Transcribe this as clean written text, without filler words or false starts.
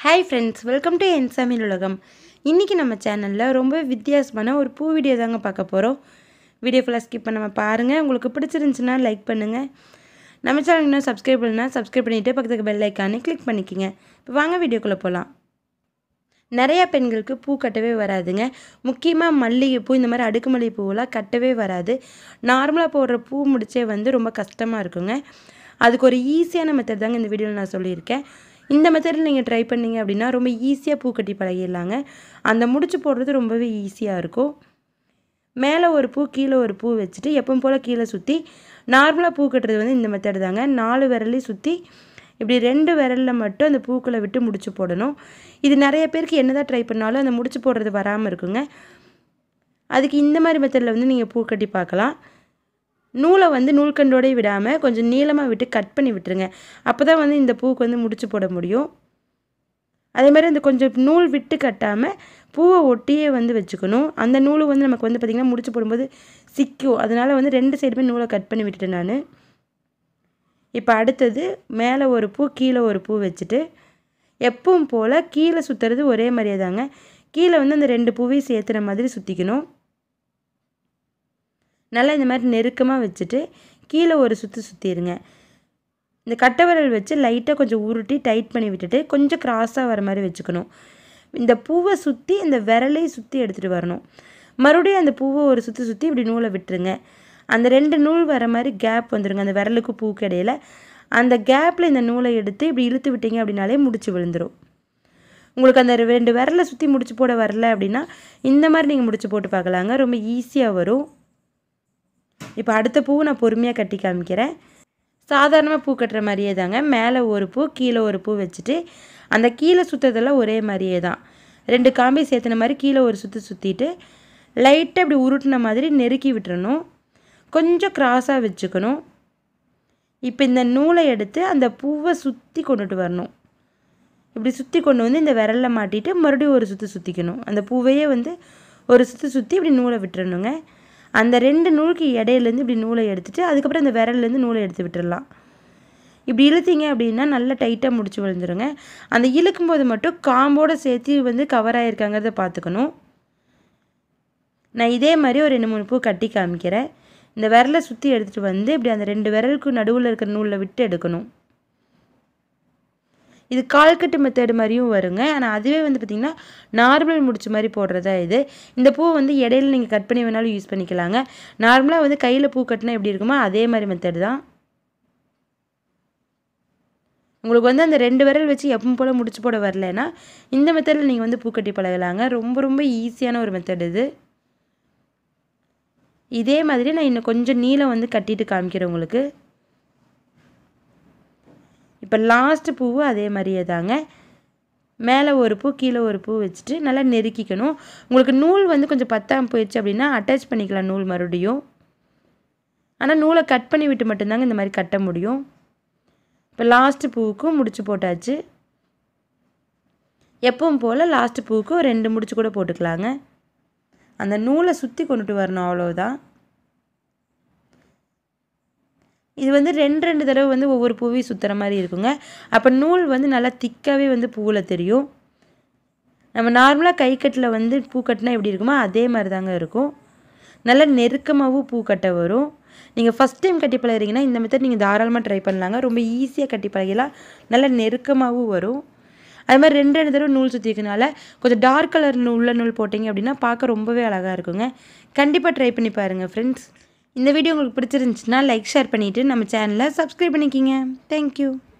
Hi friends, welcome to என்சமையல் உலகம். இன்னைக்கு நம்ம சேனல்ல ரொம்ப வித்தியாசமான ஒரு பூ வீடியோ தாங்க பார்க்க போறோம். வீடியோ ஃபுல்லா ஸ்கிப் பண்ணாம பாருங்க. உங்களுக்கு பிடிச்சிருந்துச்சுனா லைக் பண்ணுங்க. நம்ம சேனல் இன்னும் சப்ஸ்கிரைப் பண்ணலனா சப்ஸ்கிரைப் பண்ணிட்டு பக்கத்துக்கு பெல் ஐகானை கிளிக் பண்ணிக்கங்க. இப்போ வாங்க வீடியோக்குள்ள போலாம். நிறைய பெண்களுக்கு பூ கட்டவே வராதுங்க. முக்கியமா மல்லிகை பூ இந்த மாதிரி அடுக்கு மல்லிகை பூவெல்லாம் கட்டவே வராது. நார்மலா போடுற பூ முடிச்சே ரொம்ப கஷ்டமா இருக்குங்க. அதுக்கு ஒரு ஈஸியான மெத்தட் தாங்க இந்த வீடியோல நான் சொல்லியிருக்கேன். இந்த மெத்தடில் நீங்கள் ட்ரை பண்ணிங்க அப்படின்னா ரொம்ப ஈஸியாக பூ கட்டி பழகிடலாங்க. அந்த முடிச்சு போடுறது ரொம்பவே ஈஸியாக இருக்கும். மேலே ஒரு பூ கீழே ஒரு பூ வச்சுட்டு எப்பவும் போல் கீழே சுற்றி நார்மலாக பூ கட்டுறது இந்த மெத்தட் தாங்க. 4 விரலையும் சுற்றி இப்படி 2 விரலில் மட்டும் அந்த பூக்களை விட்டு முடிச்சு போடணும். இது நிறைய பேருக்கு என்னதான் ட்ரை பண்ணாலும் அந்த முடிச்சு போடுறது வராமல் இருக்குங்க. அதுக்கு இந்த மாதிரி மெத்தடில் நீங்கள் பூ கட்டி பார்க்கலாம். நூலை நூல்கண்டோடே விடாமல் கொஞ்சம் நீளமாக விட்டு கட் பண்ணி விட்டுருங்க. அப்போ தான் இந்த பூக்கு முடிச்சு போட முடியும். அதே மாதிரி அந்த கொஞ்சம் நூல் விட்டு கட்டாமல் பூவை ஒட்டியே வச்சுக்கணும். அந்த நூல் நமக்கு பார்த்திங்கன்னா முடிச்சு போடும்போது சிக்கும். அதனால் 2 சைடுமே நூலை கட் பண்ணி விட்டுட்டேன் நான். இப்போ அடுத்தது மேலே ஒரு பூ கீழே ஒரு பூ வச்சுட்டு எப்பவும் போல் கீழே சுற்றுறது ஒரே மாதிரியே தாங்க. கீழே அந்த 2 பூவையும் சேர்த்துற மாதிரி சுற்றிக்கணும். நல்லா இந்த மாதிரி நெருக்கமாக வச்சுட்டு கீழே ஒரு சுற்றிடுங்க. இந்த கட்டை விரல் வச்சு லைட்டாக கொஞ்சம் உருட்டி டைட் பண்ணி விட்டுட்டு கொஞ்சம் கிராஸாக வர மாதிரி வச்சுக்கணும். இந்த பூவை சுற்றி இந்த விரலையும் சுற்றி எடுத்துகிட்டு வரணும். மறுபடியும் அந்த பூவை ஒரு சுற்றி இப்படி நூலை விட்டுருங்க. அந்த 2 நூல் வர மாதிரி கேப் வந்துடுங்க அந்த விரலுக்கு பூக்கு இடையில. அந்த கேப்பில் இந்த நூலை எடுத்து இப்படி இழுத்து விட்டீங்க அப்படின்னாலே முடிச்சு விழுந்துடும். உங்களுக்கு அந்த 2 விரலை சுற்றி முடிச்சு போட வரல அப்படின்னா இந்த மாதிரி நீங்கள் முடிச்சு போட்டு பார்க்கலாங்க. ரொம்ப ஈஸியாக வரும். இப்போ அடுத்த பூ நான் பொறுமையாக கட்டி காமிக்கிறேன். சாதாரணமாக பூ கட்டுற மாதிரியே தாங்க. மேலே ஒரு பூ கீழே ஒரு பூ வச்சுட்டு அந்த கீழே சுற்றுறதெல்லாம் ஒரே மாதிரியே தான். 2 காம்பை சேர்த்துன மாதிரி கீழே ஒரு சுற்றிட்டு லைட்டாக இப்படி உருட்டின மாதிரி நெருக்கி விட்டுறணும். கொஞ்சம் கிராஸாக வச்சுக்கணும். இப்போ இந்த நூலை எடுத்து அந்த பூவை சுற்றி கொண்டுட்டு வரணும். இப்படி சுற்றி கொண்டு இந்த விரலில் மாட்டிட்டு மறுபடியும் ஒரு சுற்றிக்கணும். அந்த பூவையே ஒரு சுற்றி இப்படி நூலை விட்டுறணுங்க. அந்த 2 நூலுக்கு இடையிலேருந்து இப்படி நூலை எடுத்துகிட்டு அதுக்கப்புறம் அந்த விரல்லேருந்து நூலை எடுத்து விட்டுடலாம். இப்படி இழுத்தீங்க அப்படின்னா நல்லா டைட்டாக முடிச்சு விழுந்துருங்க. அந்த இழுக்கும்போது மட்டும் காம்போடு சேர்த்து கவர் ஆகிருக்காங்கிறத பார்த்துக்கணும். நான் இதே மாதிரி ஒரு 2-3 பூ கட்டி காமிக்கிறேன். இந்த விரலை சுற்றி எடுத்துகிட்டு இப்படி அந்த 2 விரலுக்கு நடுவில் இருக்கிற நூலில் விட்டு எடுக்கணும். இது கால்கட்டு மெத்தடு மாதிரியும் வருங்க. ஆனால் அதுவே பார்த்திங்கன்னா நார்மல் முடிச்சு மாதிரி போடுறதா இது. இந்த பூ இடையில நீங்கள் கட் பண்ணி வேணாலும் யூஸ் பண்ணிக்கலாங்க. நார்மலாக கையில் பூ கட்டினா எப்படி இருக்குமோ அதே மாதிரி மெத்தடு தான். உங்களுக்கு அந்த 2 விரல் வச்சு எப்பவும் போல் முடிச்சு போட வரலைன்னா இந்த மெத்தடில் நீங்கள் பூ கட்டி பழகலாங்க. ரொம்ப ஈஸியான ஒரு மெத்தட் இது. இதே மாதிரி நான் இன்னும் கொஞ்சம் நீளம் கட்டிட்டு காமிக்கிறேன் உங்களுக்கு. இப்போ லாஸ்ட் பூவு அதே மாதிரியே தாங்க. மேலே ஒரு பூ கீழே ஒரு பூ வச்சுட்டு நல்லா நெருக்கிக்கணும். உங்களுக்கு நூல் கொஞ்சம் பத்தாமல் போயிடுச்சு அப்படின்னா அட்டாச் பண்ணிக்கலாம் நூல் மறுபடியும். ஆனால் நூலை கட் பண்ணி விட்டு மட்டும்தாங்க இந்த மாதிரி கட்ட முடியும். இப்போ லாஸ்ட்டு பூவுக்கும் முடிச்சு போட்டாச்சு. எப்பவும் போல் லாஸ்ட்டு பூவுக்கு ஒரு 2 முடிச்சு கூட போட்டுக்கலாங்க. அந்த நூலை சுற்றி கொண்டுட்டு வரணும், அவ்வளோதான். இது 2 தடவை ஒவ்வொரு பூவையும் சுற்றுற மாதிரி இருக்குங்க. அப்போ நூல் நல்லா திக்காகவே பூவில் தெரியும். நம்ம நார்மலாக கைக்கட்டில் பூ கட்டினா எப்படி இருக்குமோ அதே மாதிரி தாங்க இருக்கும். நல்லா நெருக்கமாகவும் பூ கட்ட வரும். நீங்கள் ஃபஸ்ட் டைம் கட்டி பழகிறீங்கன்னா இந்த மெத்தட் நீங்கள் தாராளமாக ட்ரை பண்ணலாங்க. ரொம்ப ஈஸியாக கட்டி பழகலாம். நல்லா நெருக்கமாகவும் வரும். அது மாதிரி 2 தடவை நூல் சுற்றிக்கனால கொஞ்சம் டார்க் கலர் உள்ள நூல் போட்டிங்க அப்படின்னா பார்க்க ரொம்பவே அழகாக இருக்குங்க. கண்டிப்பாக ட்ரை பண்ணி பாருங்கள் ஃப்ரெண்ட்ஸ். இந்த வீடியோ உங்களுக்கு பிடிச்சிருந்துச்சுன்னா லைக் ஷேர் பண்ணிவிட்டு நம்ம சேனலை சப்ஸ்கிரைப் பண்ணிக்கிங்க. தேங்க்யூ.